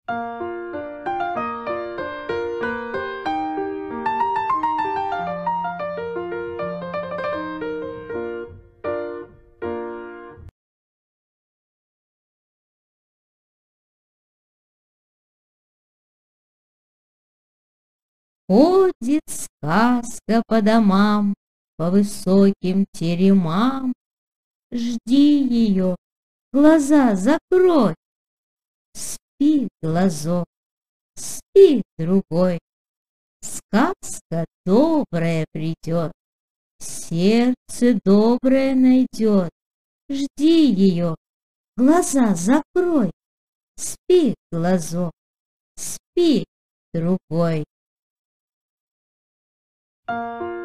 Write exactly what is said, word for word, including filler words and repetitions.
Ходит сказка по домам, по высоким теремам. Жди ее, глаза закрой. Спи, глазок, спи, другой. Сказка добрая придет, сердце доброе найдет. Жди ее, глаза закрой. Спи, глазок, спи, другой.